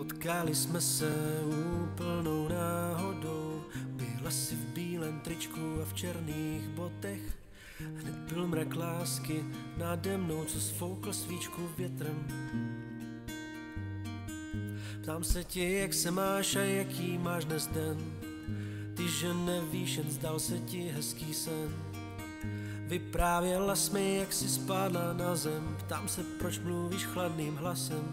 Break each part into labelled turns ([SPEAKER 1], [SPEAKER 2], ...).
[SPEAKER 1] Potkali jsme se úplnou náhodou, byla si v bílém tričku a v černých botech. Hned byl mrak lásky nade mnou, co sfoukl svíčku větrem. Ptám se tě, jak se máš a jaký máš dnes den. Ty, že nevíš, jen zdal se ti hezký sen. Vyprávěla jsi mi, jak jsi spadla na zem. Ptám se, proč mluvíš chladným hlasem.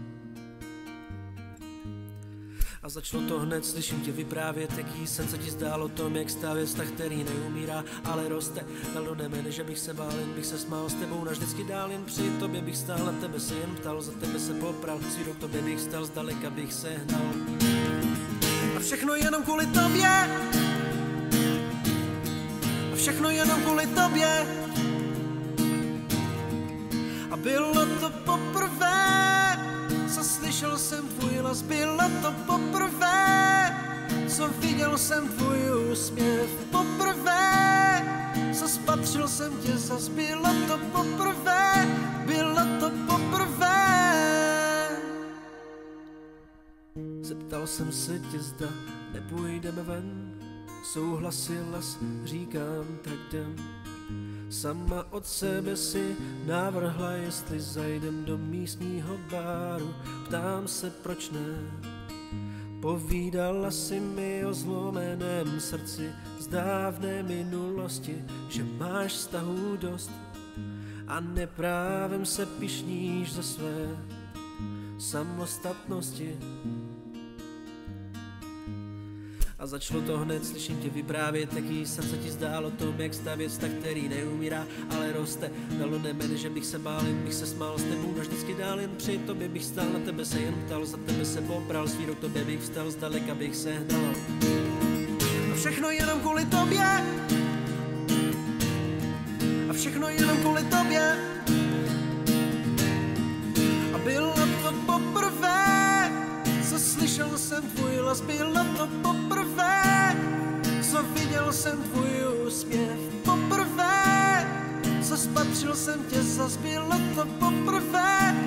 [SPEAKER 1] A začalo to hned, slyším tě vyprávět, jaký sen se ti zdálo o tom, jak stavět vztah, který neumírá, ale roste. Dal do nebe, než bych se bál, jen bych se smál s tebou navždycky dál, jen při tobě bych stál, na tebe se jen ptal, za tebe se popral, s výrok tobě bych stal, zdaleka bych se hnal. A všechno jenom kvůli tobě. A všechno jenom kvůli tobě. A bylo to poprvé, co slyšel jsem tvůj hlas, bylo to poprvé, co viděl jsem tvůj úsměv, poprvé, co spatřil jsem tě zas, bylo to poprvé, bylo to poprvé. Zeptal jsem se tě, zda nepůjdeme ven, souhlasila jsi, říkám, tak jdem. Sama od sebe si navrhla, jestli zajdem do místního baru. Ptám se, proč ne. Povídala si mi o zlomeném srdci z dávné minulosti, že máš vztahů dost a neprávem se pyšníš ze své samostatnosti. A začalo to hned, slyším tě vyprávět, jaký sen se ti zdálo o tom, jak stavět vztah, který neumírá, ale roste. Dalo nebe, že bych se bál, jen bych se smál s tebou navždycky dál, jen při tobě bych stál, na tebe se jen ptal, za tebe se popral, s výrok tobě bych vstal, zdaleka bych se hnal. A všechno jenom kvůli tobě. A všechno jenom kvůli tobě. A bylo to poprvé, co slyšel jsem tvůj hlas, bylo to poprvé, co viděl jsem tvůj úsměv, poprvé, co spatřil jsem tě zas, bylo to poprvé,